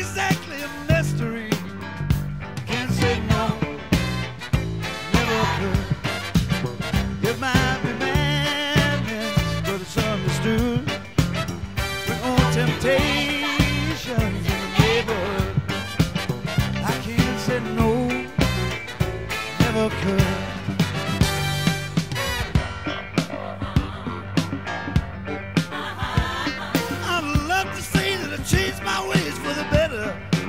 exactly a mystery. Can't say no, never could. It might be madness, but it's understood. With old temptations in the neighborhood, I can't say no, never could. I'd love to say that I changed my ways for the better.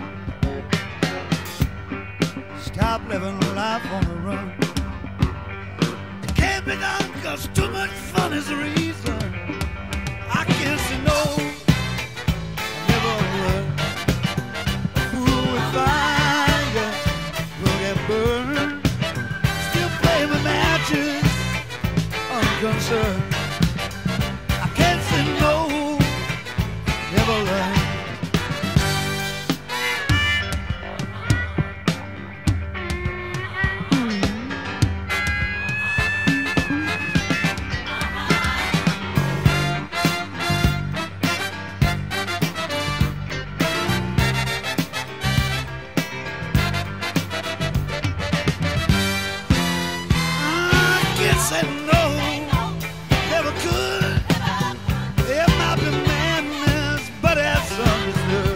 Stop living life on the run. It can't be done cause too much fun is the reason. I can't say no, I never would. Fool with fire will get burned. Still play with matches, unconcerned. I can't say no, never learn. Said no, never could. It might be madness, but it's understood.